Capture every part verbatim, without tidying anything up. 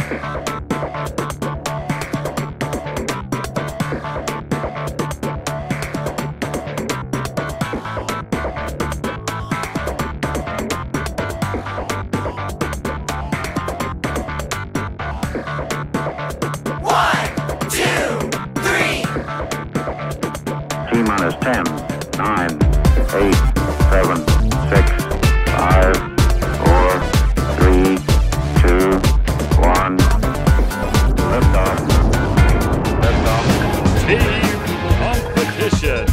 T-minus ten, nine, eight, seven, six, five, four, three, two, one. Liftoff. Liftoff. Team competition.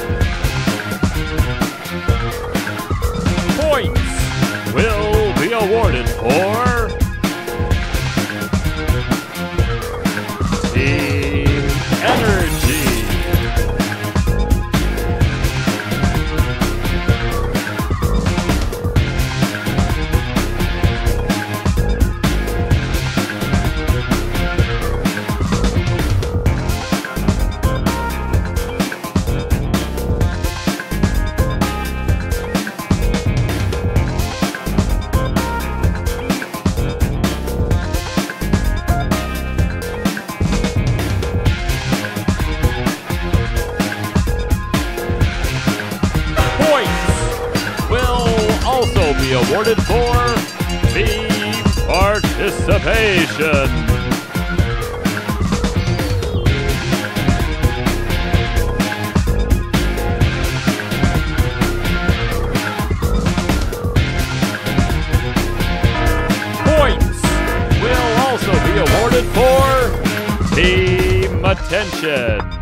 Points will be awarded for Team Energy. Also be awarded for team participation. Points will also be awarded for team attention.